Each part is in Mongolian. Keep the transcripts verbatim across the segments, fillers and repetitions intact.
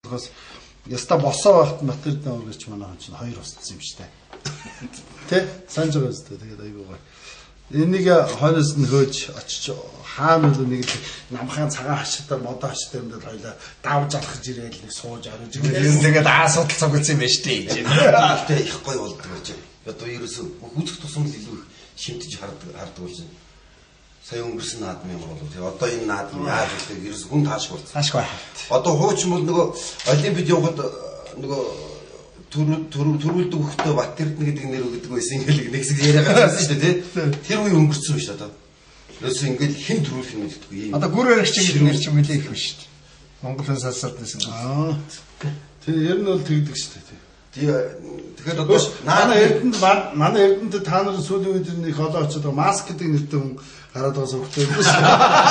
Because яста босоо байхад материал өгөөч манай хүн чинь хоёр устсан юм штэ. Тэ? Санаж байгаа зү тэгээд айгүй гоё. Энийг хойноос нь хөөж очиж хаана л нэг намхан цагаан хаштай модоо хаштай юм дэл хоёлаа давж алхаж ирээл нэг сууж орж ирээд тэгээд асуудал цогцсон юм байна штэ гэж. Тэгтээ их гоё болдог гэж. Одоо ерөөсөө үзэх тусам л илүү шимтэж хардаг хардаг болж байна. Сая өнгөрсөн наадмын юм болов. Тэгээ одоо энэ наадам яаж вэ? Ерөөсөө хүн таашгүй болсон. Таашгүй. Одоо хуучин бол нөгөө олимпиад явахад нөгөө төрүүлдэг хөхтөө Батэрдэн гэдэг нэр өгдөг байсан ингээл нэг хэсэг яриа гарсан шүү дээ тий. Тэр үе өнгөрсөн шүү дээ одоо. Ерөөсөө ингээл хэн төрүүлэх юм гэдэггүй юм. Одоо гүр баригч гэдэг нэр чинь нэлээ их биш шүү дээ. Монгол хүн сансард байсан. Аа. Тэр ер нь бол тэгдэг шүү дээ тий. Тэгэхээр одоо манай Эрдэнэт манай Эрдэнэт та нар сүүлийн үед нэг холоо очоод маск гэдэг нэртэй хүн гараад байгаа сүртэй юм шүү.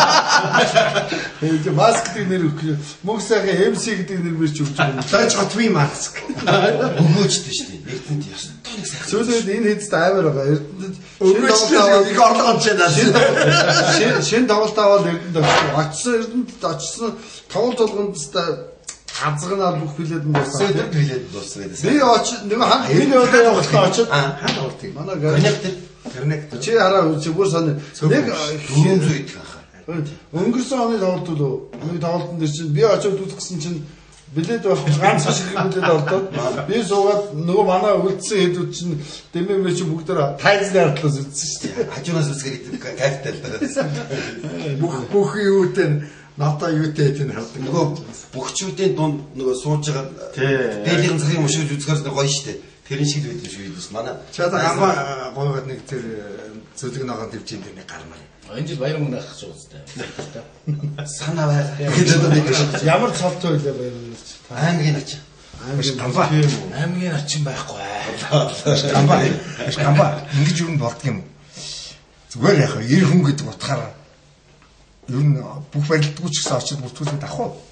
Тэгээ маск гэдэг нэр өгөх. Мөнх сайхан эм си гэдэг нэр мэрч өгч байгаа. Дайч готвын маск. Өгөөжтэй шүү дээ. Эрдэнэт ёстой нэг сайхан. Сүүлийн үед энэ хэдтэй амар байгаа. Эрдэнэт өгөөжтэй их орлого олж байна. Шинэ тоглолт аваад Эрдэнэт очсон Эрдэнэт очсон тоглолт болгонд азгнаар бүх билет нь дууссан. Сөдөр билет дууссан гэдэг. Би очиж нөгөө хан энэ өдөө явахлаа очиж хаана болтыг. Манай коннектер коннектер. Чи хараа зүгээр сан нэг дөрвөн идэх хаа. Өнгөрсөн оны тоглолт лөө. Нэг тоглолтын дээр чинь би очиж үзэх гэсэн чинь билет байх ганц шиг билет олдоод би суугаад нөгөө манай үлдсэн хэдүүд чинь дэмээ мэр чи бүгдээр тайлзны ардлаас үзсэн шүү дээ. Хажуунаас үзгээд кайфтай л. Бүх бүх юутэй ната юутэй тийм хардаг. Нөгөө бөхчүүдийн дунд нөгөө сууж байгаа дээлийн захыг мушиж үзэхээс гоё штэ. Тэрэн шиг л байдаг шүү дээ. Манай чада гамбаа гойгоод нэг тэр зөвлөг ногоон төвчийн дээр нэг гармаар. Энэ жил баяр мөнгө авах гэж байгаа зү. Санаа байгаа. Ямар цолтой байлаа баяр мөнгө. Аймгийн ач. Аймгийн гамбаа. Аймгийн ачин байхгүй. Гамбаа. Гамбаа. Ингэж юу н болдго юм. Зүгээр яах вэ? эр хүн гэдэг утгаараа ер нь бүх барилдаггүй ч гэсэн очиж бүртгүүлээд авах уу?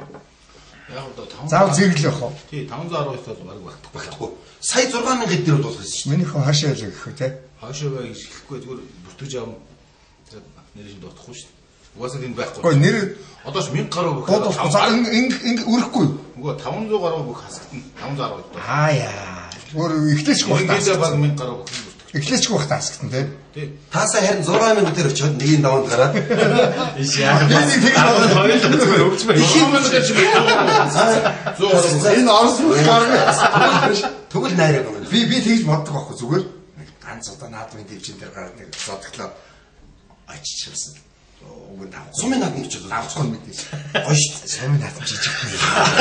Яг одоо таван заав зэрэглэх явах уу? Тий, таван зуун аравын бол баг багтахгүй. Сая зургаан мянган хэд дээр болох юм шүү дээ. Миний хөө хаашаа ялах гэх үү те? Хаашаа бай хийхгүй зүгээр бүртгэж авам. Нэрийг дутахгүй шүү дээ. Угаасаа энэ байхгүй. Гэхдээ нэр одоо ч мянга гаруй бүх ингэ ингэ өрөхгүй. Үгүй таван зуун гаруй бүх хасагтана. таван зуун аравын. Аа яа. Өөр эхлээчгүй байх. Ингээд баг мянга гаруй бүх бүртгэж. Эхлээчгүй байх таасгтан те. Тий. Таасаа харин зургаан мянган дээр очиод нэгийн даванд гараад. Иш яах вэ? Хоёул зүгээр өгч байна. Их юм гэж байна. Энэ орос бүх гаргаж тэгвэл найраг юм. Би би тэгж боддог байхгүй зүгээр. Ганц удаа наадмын дэвжин дээр гараад нэг содглоо оччихсан. Уг нь авах. Сумын наадмын ч авахгүй мэдээж. Гоё шүү дээ. Сумын наадам жижиг хүн.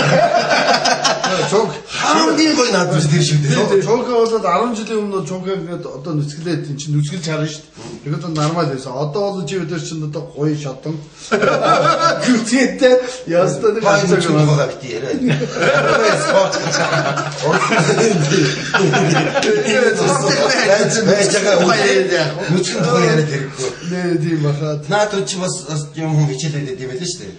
Чонг хамгийн гоё наадмын дээр шүү дээ. Чонг болоод арван жилийн өмнө чонг ингээд одоо нүцгэлээд эн чинь нүцгэлж харна шүү дээ. Тэгээд одоо нормал байсан. Одоо бол чи өдөр чинь одоо гоё шатан. Гүцээтэй ястаа нэг хацаг байгаа бит яриа. Спорт хацаг. Нүцгэн тухай яриад хэрэггүй. Нээ тийм бахаад. Наад чи бас юм хүн хичээлээд идэв байлээ шүү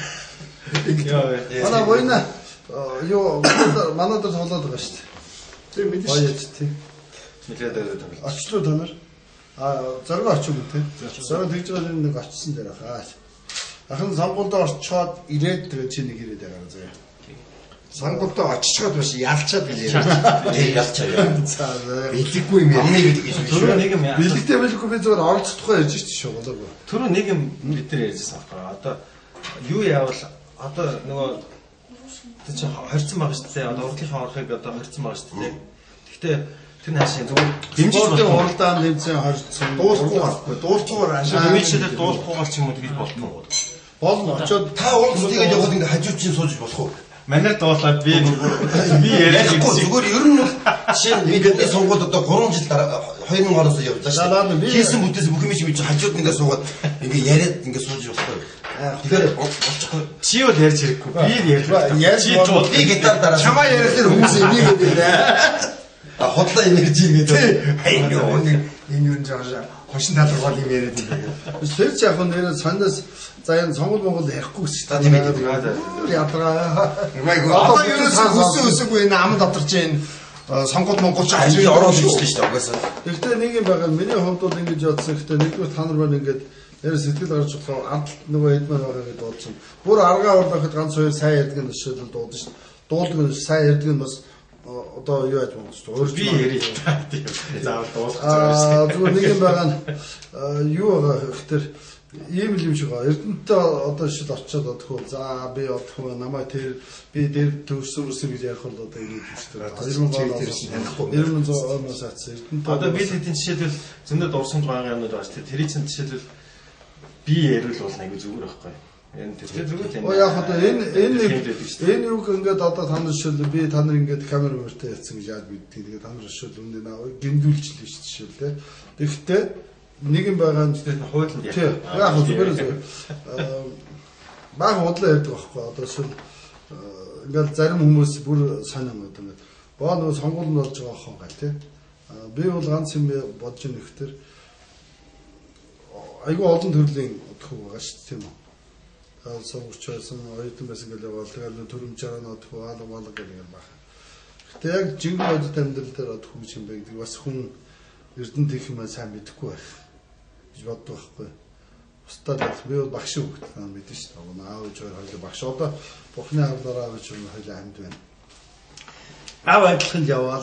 дээ. Манай война юу манай дээр тоглоод байгаа шүү дээ. Тийм мэдээж. Баяж тийм. Нэлээд дээр тоглоо. Очлоо та нар. А зориг очив үү те. Зориг тэгж байгаа нэг очсон дээр хаа. Ахын сонгуульд орчоод ирээд тэгээ чи нэг ирээд байгаа заяа. Сонгуульд очичоод биш ялчаад билээ. Тийм ялчаа. Билэггүй юм яа. Амны гэдэг юм шүү. Түрүү нэг юм яа. Бэлэгтэй байлгүй би зөвөр оролцохгүй ярьж шүү болоогүй. Түрүү нэг юм бид нар ярьжсэн аахгүй. Одоо юу яавал одоо нөгөө тэр чинь хорцсон байгаа шүү дээ. Одоо урдлынхаа орохыг одоо хорцсон байгаа шүү дээ. Гэхдээ тэр наашаа зүгээр Дэмжиж уралдаан нэмсэн хорцсон. Дуусахгүй байхгүй. Дуусгуугаар ашиг хэмжээтэй дуусахгүйгээр ч юм уу тэгж болтгоо. Болно очоод та уулз тэгээд яваад ингээ хажууд чинь сууж болох уу? Манай дуулаад би би ярихгүй зүгээр ер нь бол жишээ нь бидний сонгуульд одоо гурван жил дараа хоёр мянган оноос явлаа шүү дээ. Хийсэн бүтээс бүх юм чи хажууд ингээ суугаад ингээ яриад ингээ сууж болохгүй. Тэгэхээр болчихгүй. Чи юу ярьж хэрэггүй. Би ярьлаа. яаж би гитар дараа чамаа яриад хүмүүс энийг гэдэг. А хотлоо энержи гэдэг. Энэ юу нэг энэ юу жаа хошин талрал юм яриад юм байна. Тэр ч яг нэр санаас за энэ сонгол Монгол ярихгүй гэсэн тийм ээ. Ядраа. Одоо юу хүссэн үсэгүй энэ ам дотор чинь сонгол Монгол ч ажил ороод ирсэн шүү дээ угаасаа. Гэхдээ нэг юм байгаа. Миний хувьд бол ингэж бодсон. Гэхдээ нэгдүгээр та нар маань ингэж Яа сэтгэл гарч байгаа амт нөгөө эдмэн байгаа гэдээ дуудсан. Бүр аргаа орлоход ганц хоёр сайн ярьдаг нь жишээлбэл дуудсан шүү дээ. Дуулдаг нь сайн ярьдаг нь бас одоо юу яаж болох вэ? Өөр би ярих та тийм. Заавал дуулах хэрэгтэй. Аа зүгээр нэг юм байгаа нь юу байгаа гэхээр ийм л юм шиг байгаа. Эрдэнэтэй одоо шил очиод одох. За би одох намайг тэр би дээр төвсөн үсэн гэж ярих бол одоо ингэ шүү дээ. хоёр мянга оноос атсан. Эрдэнэтэй одоо бид хэдийн жишээлбэл зөндөө дурсамж байгаа юмнууд байна шүү дээ. Тэрийг чинь жишээлбэл би ярил бол аягүй зүгээр байхгүй. Энэ тэр зүгээр юм. Оо яг одоо энэ энэ энэ юг ингээд одоо та нар жишээлбэл би та нар ингээд камер мөртэй яцсан гэж яад бид тэгээд та нар жишээл үндэ наа гимдүүлчихлээ шүү жишээл тэ. Тэгэхдээ нэг юм байгаа нь тэгээд хуулинд яг. Яг зүгээр зүгээр. Баг худлаа ярьдаг байхгүй. Одоо жишээл ингээд зарим хүмүүс бүр санаа мод ингээд боо нөгөө сонгуульд болж байгаа хоо гай тэ. Би бол ганц юм бодож ийн ихтер айгүй олон төрлийн одох байгаа шүү дээ тийм үү. Аа согч байсан оюутан байсан гэж яваал тэгэл төрөмжээр нь одох хаалга маалга гэх юм байна. Гэтэ яг жинхэнэ бодит амьдрал дээр одох юм шиг байдаг. Бас хүн эрдэнэ тех юм сайн мэдэхгүй байх гэж боддог байхгүй. Устдаад би бол багш хүүхэд маань мэдэн шүү дээ. Аав ээж хоёр багш одоо бухны авлаараа авч юм хоёлаа амьд байна. Аав адилхан яваал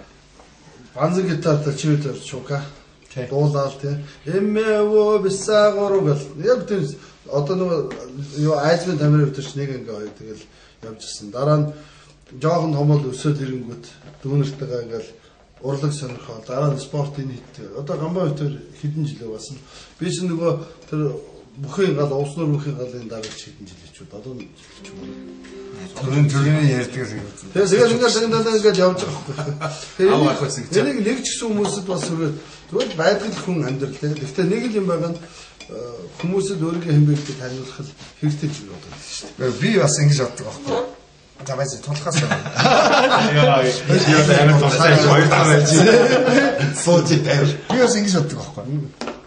банзан гитартай чивээр чука дуулаад тийм эмэвөө бисаагорог яг тийм одоо нөгөө юу айзмын тамирын өвтөрч нэг ингээ хоёр тэгэл явжсэн. Дараа нь жоохон томол өсөөл ирэнгүүт дүүнэртэйгээ ингээл урлаг сонирхол дараа нь спортын нийт одоо гамбай өвтөр хэдэн жил явсан. Би ч нөгөө тэр бүхэн гал уснуур бүхэн галын дараач хэдэн жил хийчүүд одоо ч юм уу төрийн төрийн ярьдаг л юм. Тэгээ сега ингээд сагнадаа ингээд явж байгаа байхгүй. Тэгээ нэг ч гэсэн хүмүүсд бас зүгээр байдаг хүн амьдралтай. Гэхдээ нэг л юм байгаа нь хүмүүсд өөрийнхөө хэмбэлтийг таниулах хэрэгтэй ч юм байна шүү дээ. Би бас ингэж боддог байхгүй. За байж тулхаас байна. Яа, яа амар тулхаас хоёр таа байж. Сууж байв. Би бас ингэж боддог байхгүй.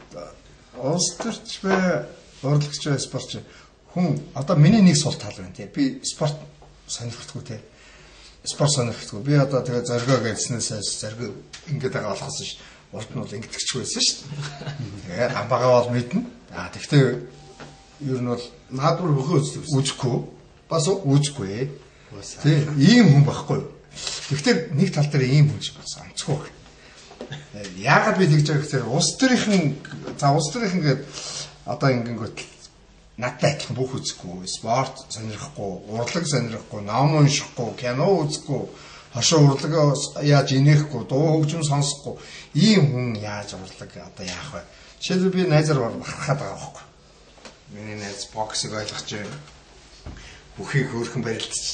Улс төрч бай, урлагч бай, спортч хүн одоо миний нэг сул тал байна тий. Би спорт сонирхдаггүй тий. Спорт сонирхдаггүй. Би одоо тэгээ зоргоо гэснээс зоргоо ингэж байгаа болохоос ш. Урд нь бол ингэдэгч байсан ш. Тэгээ амбагаа бол мэднэ. Аа тэгтээ ер нь бол наадмар хөхөө үздэг. Үзэхгүй. Бас үзэхгүй. Тий. Ийм хүн байхгүй. Тэгтээ нэг тал дээр ийм хүн ч бас онцгүй байна. Яагаад би тэгж байгаа гэхээр улс төрийнхэн за улс төрийнхэн гээд одоо ингэнгүүт надтай адилхан бүх үзэхгүй, спорт сонирхгүй, урлаг сонирхгүй, ном уншихгүй, кино үзэхгүй, хошоо урлаг яаж инехгүй, дуу хөгжим сонсохгүй. Ийм хүн яаж урлаг одоо яах вэ? Жишээлбэл би найзаар бахархаад байгаа байхгүй. Миний найз боксыг ойлгож байна. Бүхийг хөөрхөн барилдчихж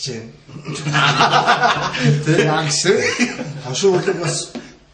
байна. Тэр ягс хошоо урлаг бас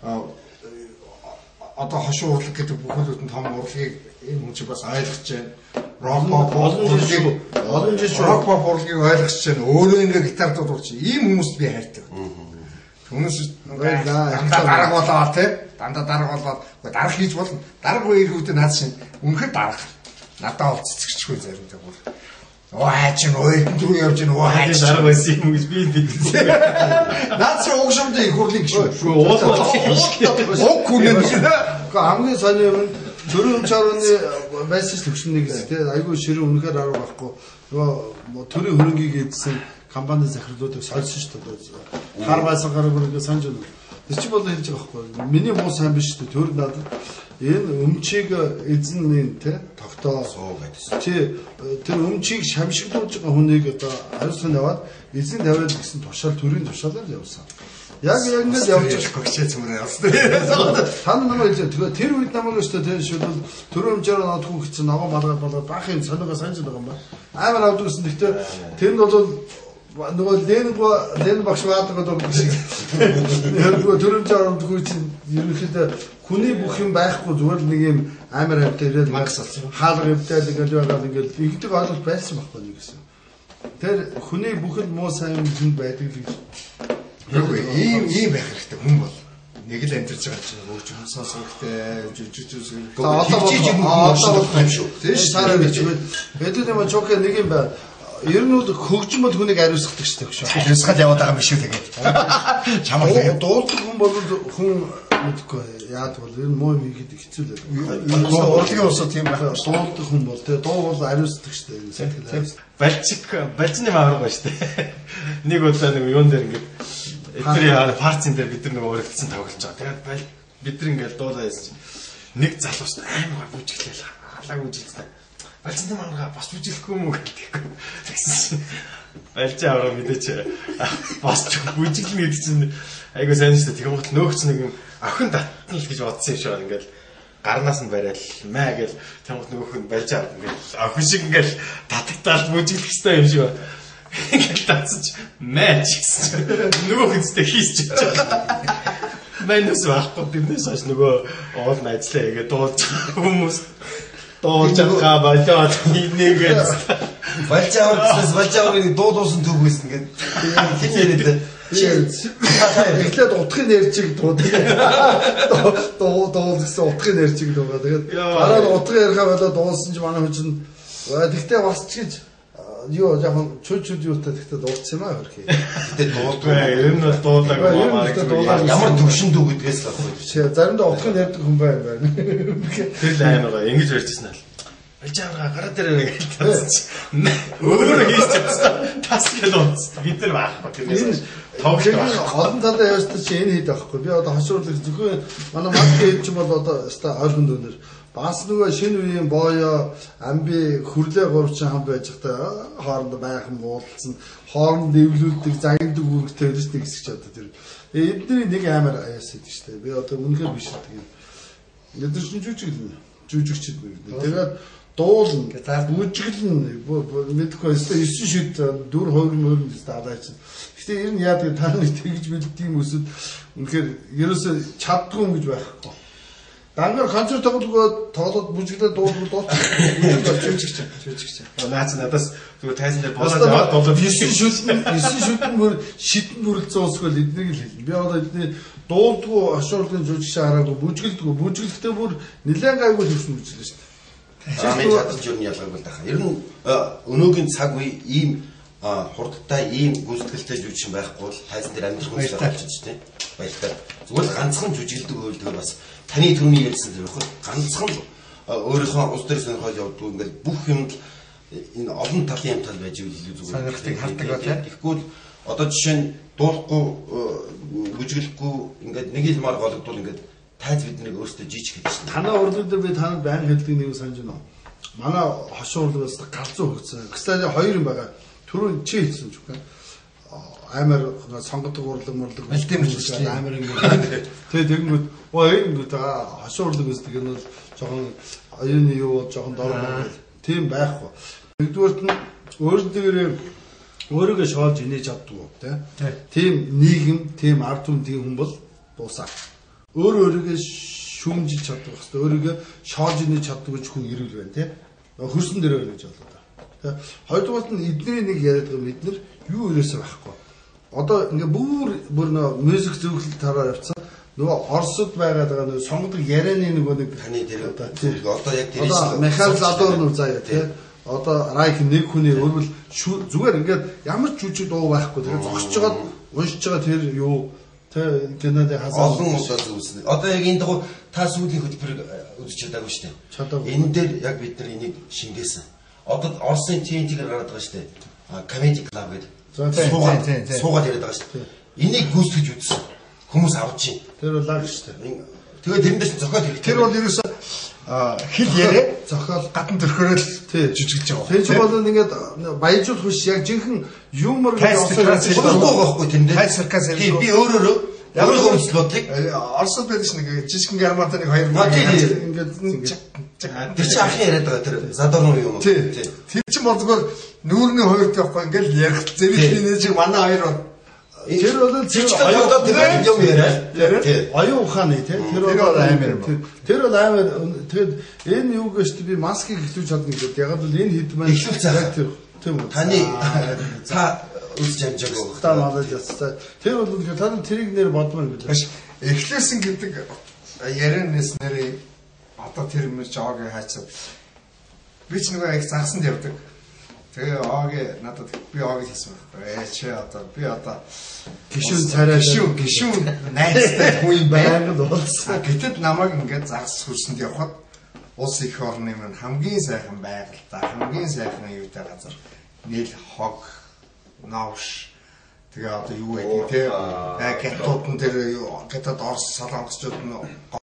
одоо хошуу урлаг гэдэг бүхэлдэн том урлагийг энэ хүн чинь бас ойлгож байна. Рок pop урлагийг олон жил рок pop урлагийг ойлгож байна. Өөрөө ингээ гитар дуулж ийм хүмүүст би хайртай. Хүмүүс дандаа дарга болоо тий. Дандаа дарга болоод дарга хийж болно. Дарга үеэр хүүдээ наад шин үнэхээр дарга. Надаа бол цэцгчгүй заримдаа бүр. Оо хайч нь ойлд руу явж гин оо хайч дарга байсан юм гэж би мэдсэн. Наад чи угшамдаа их хурлыг шүү. Шүү уулаа. Уг күнэн. Гэхдээ хамгийн сони юм нь төрийн чарууны байсан ч төвшин нэг тий айгүй ширээ үнэхээр арга байхгүй. Нөгөө төрийн хөрөнгийг эдсэн компани захирлуудыг сольсон шүү дээ. Хар байсан гараг бүргээ санаж байна. Тэр чи бол хэлж байгаа байхгүй. Миний муу сайн биш шүү дээ. Төр надад энэ өмчийг эзэн тий тогтоо суу байдсан. Чи тэр өмчийг шамшигдуулж байгаа хүнийг одоо хариуцсан яваад эзэн тавиад гэсэн тушаал төрийн тушаалаар явсан. Яг яг ингэж явж байгаа гэгчээ цэвэр явсан. Та намайг хэлээ. Тэр үед намайг өстө тэр шүлэл төрөө өмчөөр нотгүй гэсэн ногоо малгай болоод баахын сониогоо санаж байгаа юм байна. Амар авдаг гэсэн. Гэхдээ тэнд бол нөгөө Лен Лен багш баадаг гэдэг шиг. Яг төрөө өмчөөр нотгүй чинь ерөнхийдөө хүний бүх юм байхгүй зүгээр нэг юм амар автай ирээд макс болсон. Хаалга өвдөл ингээл байгаад ингээл игдэг ойлголт байсан байхгүй нэг гэсэн. Тэр хүний бүхэн муу сайн юм байдаг л гэж. Үгүй ийм ийм байх хэрэгтэй хүн бол нэг л амьдарч байгаа чинь хөгжим сонсох хэрэгтэй жүжигчүүс хичээж юм юм шүү. Тийм сараа гэж байдаг юм чок нэг юм байна. Ер нь бол хөгжим бол хүнийг ариусгадаг шүү дээ. Ариусгаад яваад байгаа юм биш үү тэгээд. Чамаг дуулдаг хүн бол хүн мэдгүй яад бол ер нь муу юм хийхэд хэцүү л байна. Урлагийн усаа тийм байх. Дуулдаг хүн бол тэгээ дуу бол ариусдаг шүү дээ. Сэтгэл Балчик балжны маавар ба шүү дээ. Нэг удаа нэг юун дээр ингээд эдгээр яа парцын дээр бид нар нэг урагдсан тоглож байгаа. Тэгээд бал бид нар ингээд дуулаа яасан чинь нэг залуус амар бүжиглээл халааг бүжиглээ. Балжны маавар бас бүжиглэхгүй юм уу гэдэг. Тэгсэн чинь балжи аваа мэдээч бас ч бүжиглэнэ гэдэг чинь айгуу сайн шүү дээ. Тэгм гот нөөгч нэг юм охин татна л гэж бодсон юм шиг байна. Ингээд гарнаас нь барайл маа гэл тамгт нөгөөх нь барьж аваад ингээд охин шиг ингээд татагтаал бүжиглэх хэрэгтэй юм шиг байна. Ингээд татсаж маа ч гэсэн нөгөөх нь хийсч байгаа. Манус байхгүй биднээс хойш нөгөө оол найзлаа игээ дуулж хүмүүс дуулж байгаа болоод нэгээс Балж аваад балж аваад дуу дуусан төв байсан ингээд хин яриад эхлээд утгын нэрчиг дуу тэгээ дуу дуу гэсэн утгын нэрчиг дуугаа тэгээд дараа нь утгын ярихаа болоод дуулсан ч манай хүн чинь тэгтээ бас ч гэж юу яг чүл чүл юутай тэгтээ дуулсан юм аа хөрхий. Тэгтээ дуулдаг. Ер нь бол дуулдаг. Ямар төвшин дүү гэдгээс л авах. Заримдаа утгын нэрдэг хүн байна. Тэр л аймаа ингэж барьжсэн аа. Балжаага гараа дээр нэг тасч. Өөрөө хийж чадсан. Тас гэж унц. Бид нар байхгүй тэрнээс тоглож олон талаа яастаа чи энэ хэд байхгүй. Би одоо хашуурлах зөвхөн манай маркет хийж бол одоо өста ойлгонд өнөр. Бас нөгөө шинэ үеийн боёо амби хүрлээ гурвчин хам байж та хоорондоо байхан буулцсан хооронд дэвлүүлдэг загиндаг үүрэгтэй байж нэг хэсэг ч одоо тэр эдний нэг амар аяас идэв штэ. Би одоо үнэхээр биш гэдэг юм. Эдгээр чинь жүжиглэн жүжигчд нэг. Тэгээд дуулна бүжиглэн мэдхгүй өстой эсвэн шид дүр хоёр мөрөнд даалаа чинь. Гэтэ ер нь яадаг та нар тэгж бэлдэм өсөд үнэхээр ерөөсө чаддгүй гэж байхгүй. Дангаар концерт тоглоод тоглоод бүжиглээд дуулбар дуулчих. Жүжигч жүжигч. Наац надаас зүгээр тайзан дээр болоод яваад дуулаад эсвэн шүтэн эсвэн шүтэн бүр шидэн бүрэлцэн уусгал эднийг л хэлнэ. Би одоо эдний дуулдгүй ашуурлын жүжигч хараагүй бүжиглдэггүй бүжиглэхдээ бүр нэлээд гайгүй хөвсөн бүжиглээ шүү дээ. Амын чадварч юу ялгаагүй л тахаа. Ер нь өнөөгийн цаг үе ийм хурдтай ийм гүйцэтгэлтэй жүжигч байхгүй бол тайзан дээр амьдрах хүмүүс байгаа ч тийм. Баяртай. Зүгээр ганцхан жүжиглдэг үйлдэл бас таны түрүүний ярьсан зэрэг ганцхан өөрийнхөө ус дээр сонирхоод явдаг ингээл бүх юм энэ олон талын юм тал байж илүү зүгээр сонирхтыг хардаг ба тийм. Тэгэхгүй одоо жишээ нь дуулахгүй бүжиглэхгүй ингээд нэг л мар голгодвол ингээд тайз биднийг өөрсдөө жижиг хэлж байна. Танаа урлаг дээр би танад байн хэлдэг нэг санаж байна. Манай хошуу урлагаас галзуу хөгцсөн. Кстати хоёр юм байгаа. Түрүү чи хэлсэн ч үгүй. Амар сонгодог урлаг мурлаг мэлтэмжлж амар ингээд тэгээ тэгэнгүүт оо ингээд хошуу урлаг өсдөг нь бол жоохон оюуны юу жоохон дор байна. Тийм байхгүй. Нэгдүгээрт нь өөрсдөө өөрийгөө шоолж инээж авдаг тийм нийгэм тийм ард түмэн тийм хүн бол дуусаа. Өөр өөрийгөө шүүмжилж чаддаг хэвээр өөрийгөө шоолж инээж чаддаг гэж хүн ирүүл байна тийм. Хөрсөн дээрээ гэж болоо. Тийм. Хоёрдугаарт нь эдний нэг яриад байгаа бид нар юу өрөөсөө байхгүй. Одоо ингээ бүр бүр нөө мьюзик зөвхөл тараар явцсан. Нөгөө Оросд байгаа даа нөгөө сонгодог ярианы нөгөө нэг таны тэр одоо одоо яг тэр одоо Михаил Задорнов заяа тий. Одоо Райк нэг хүний өөрөөр зүгээр ингээд ямар ч жүжиг дуу байхгүй. Тэгээ зогсож байгаад уншиж байгаа тэр юу тий гэнэдэ хасаа олон удаа зүйлсэн. Одоо яг энэ дагуу та сүүлийн хөтөлбөрийг үзэж чадаагүй шүү дээ. Чадаагүй. Энэ дээр яг бид нар энийг шингээсэн. Одоо Оросын ти эн ти-гээр гараад байгаа шүү дээ. Comedy Club гэдэг. Суугаад суугаад яриад байгаа шүү дээ. Энийг гүйцэтгэж үзсэн. Хүмүүс авч чинь. Тэр бол лаг шүү дээ. Тэгээд тэрэндээс зохиол хэрэгтэй. Тэр бол ерөөсөө хэл яриа зохиол гадна төрхөөрөл тий жижигж байгаа. Тэр чинь бол ингээд баяжуулах биш яг жинхэнэ юмор гэж осоо байхгүй тэндээ. Хайр саркас тий би өөрөөрөө ямар хөвс бодлыг Оросд байдаг ш нэг жижигэн германтай нэг хоёр ингээд тэр чи ахын яриад байгаа тэр Задорнов юм уу? Тий. Тэр чинь болдгоор нүүрний хоёрт явахгүй ингээд ярих зэрэг нэг шиг манай хоёр бол тэр бол тэр аюудаа тэр юм яриа. Тий. Аюу ухааны тий. Тэр бол амар. Тэр бол амар. Тэгэд энэ юу гэж би маскыг ихлүүлж чадна гэдэг. Яг л энэ хэд маань ихлүүлж байгаа. Тийм үү. Таны та үз жамжаагүй. Та малаж яцсан. Тэр бол та нар тэрийг нэр бодмоор гэж. Эхлүүлсэн гэдэг ярианаас нэрээ одоо тэр юм жоог хайцсан. Би ч нэг их загсанд явдаг. Тэгээ оогийн надад би оогийн хэлсэн байхгүй. Ээ чи одоо би одоо гişүүн царай гişүүн гişүүн найзтай хүн юм байнгын уулзсан. Гэтэл намайг ингээд загас хүрсэнд явхад улс их орны минь хамгийн сайхан байгальтай хамгийн сайхан юутай газар нийл хог навш тэгээ одоо юу гэдэг те гятууд нь тэр гятад орс солонгосчууд нь